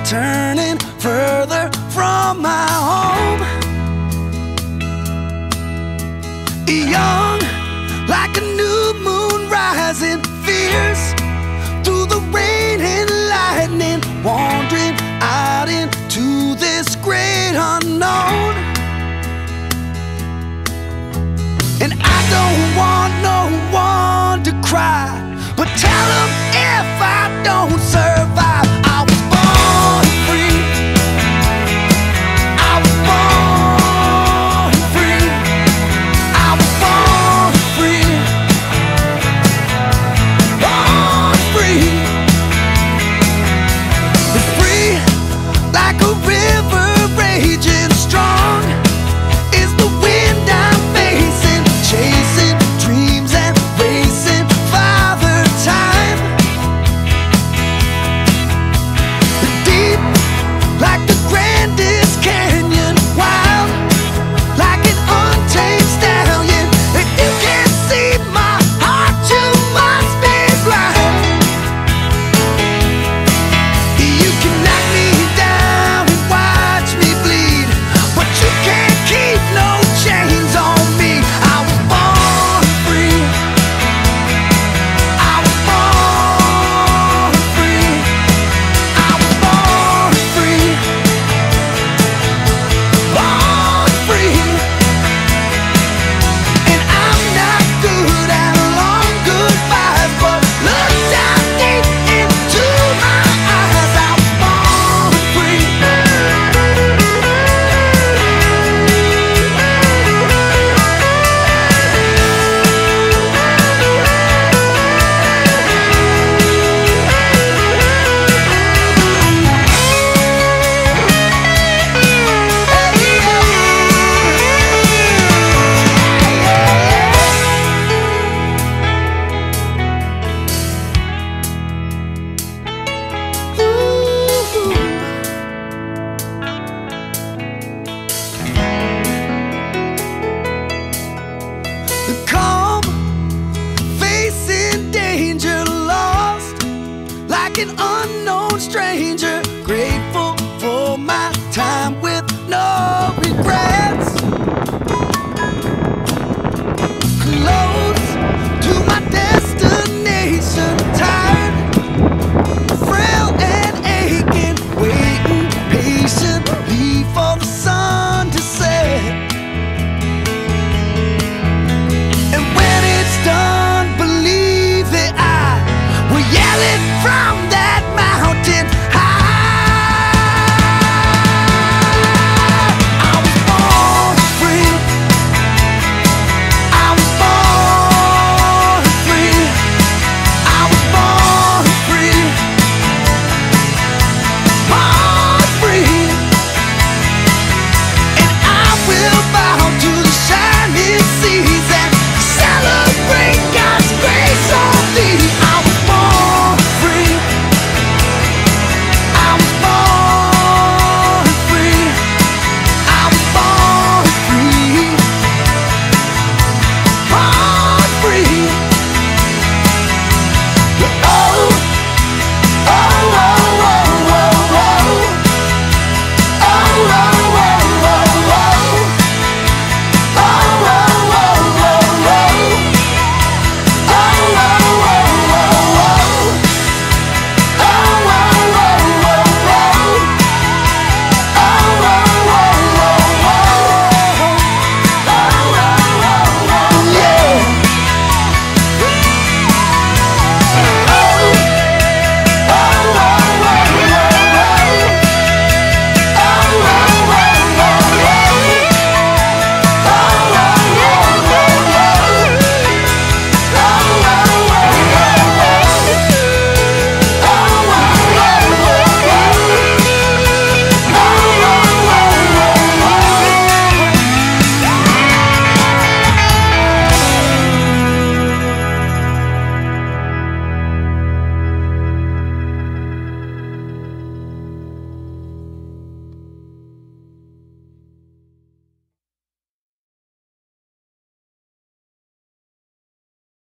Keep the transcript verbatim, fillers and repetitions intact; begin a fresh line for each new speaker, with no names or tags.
turning further from my home. Young, like a new moon rising, fierce through the rain and lightning, wandering out into this great unknown. And I don't want no one to cry, but tell them if I don't survive, I was born free. I was born free. I was born free. Born free. But free like a river raging strong is the wind I'm facing, chasing dreams and racing Father Time. Deep like the grandest canyon, wild like an untamed stallion. If you can't see my heart, you must be blind. You can knock me down and watch me bleed, but you can't keep no chains on me. I was born free. I was born free. I was born free. Born free. And I'm not good at long goodbyes, but look down deep into my eyes. I was born free. Calm, facing danger, lost like an unknown stranger, grateful for my time with no regret.